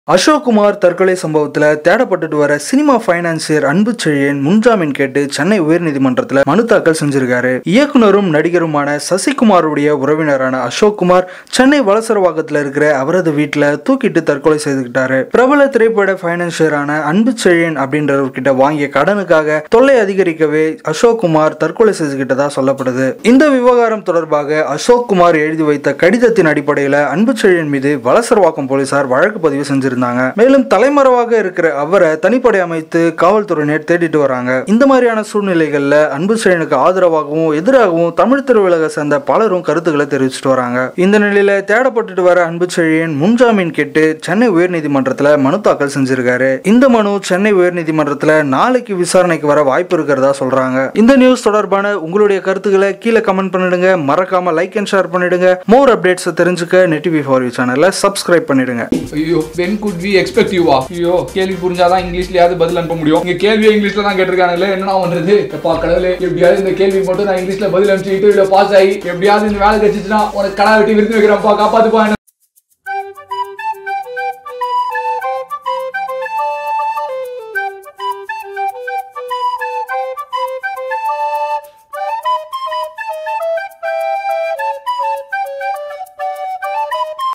அசோக் குமார் தற்கொலை சம்பவத்துல தேடப்பட்டு வர சினிமா பைனான்சியர் அன்பு செழியன் முன்ஜாமீன் கேட்டு சென்னை உயர்நீதிமன்றத்தில் மனு தாக்கல் செஞ்சிருக்காரு. இயக்குனரும் நடிகருமான சசிகுமாருடைய உறவினரான அசோக் குமார் சென்னை வலசரவாக்கத்தில் இருக்கிற அவரது வீட்டுல தூக்கிட்டு தற்கொலை செய்துக்கிட்டாரு. பிரபல திரைப்பட பைனான்சியரான அன்பு செழியன் அப்படின்றவர்கிட்ட வாங்கிய கடனுக்காக தொல்லை அதிகரிக்கவே அசோக் குமார் தற்கொலை செய்துகிட்டதா சொல்லப்படுது. இந்த விவகாரம் தொடர்பாக அசோக் குமார் எழுதி வைத்த கடிதத்தின் அடிப்படையில் அன்பு செழியன் மீது வலசரவாக்கம் போலீசார் வழக்கு பதிவு செஞ்சிருந்தாங்க. மேலும் தலைமறைவாக இருக்கிற அவரை தனிப்படை அமைத்து காவல்துறையினர் தேடிட்டு வராங்க. இந்த மாதிரியான சூழ்நிலைகள்ல அன்பு செழியனுக்கு ஆதரவாகவும் எதிராகவும் தமிழ் திரையுலக சேர்ந்த பலரும் கருத்துக்களை தெரிவிச்சுட்டு வராங்க. இந்த நிலையில தேடப்பட்டு வர அன்பு செழியன் முன்ஜாமீன் கேட்டு சென்னை உயர்நீதிமன்றத்தில் மனு தாக்கல் செஞ்சிருக்காரு. இந்த மனு சென்னை உயர்நீதிமன்றத்தில் நாளைக்கு விசாரணைக்கு வர வாய்ப்பு இருக்கிறதா சொல்றாங்க. இந்த நியூஸ் தொடர்பான உங்களுடைய கருத்துக்களை கீழே கமெண்ட் பண்ணிடுங்க. மறக்காம லைக் அண்ட் ஷேர் பண்ணிடுங்க. மோர் அப்டேட்ஸ் தெரிஞ்சுக்க நெட்டிவி ஃபார் யூ சேனலை சப்ஸ்கிரைப் பண்ணிடுங்க. When could we expect you? ஐயோ கேள்வி புரிஞ்சாதான் இங்கிலீஷ்லயாவது பதில் அனுப்ப முடியும். இங்க கேள்வியை இங்கிலீஷ்ல தான் கேட்டிருக்காங்களே, என்ன பண்றது? எப்பா கடவுளே, எப்படியாவது இந்த கேள்வி மட்டும் நான் இங்கிலீஷ்ல பதில் அனுப்பிச்சு பாஸ் ஆகி எப்படியாவது இந்த வேலை கிடைச்சிச்சுன்னா உனக்கு கடை வெட்டி விருந்து வைக்கிறப்பா, காப்பாத்துப்பா.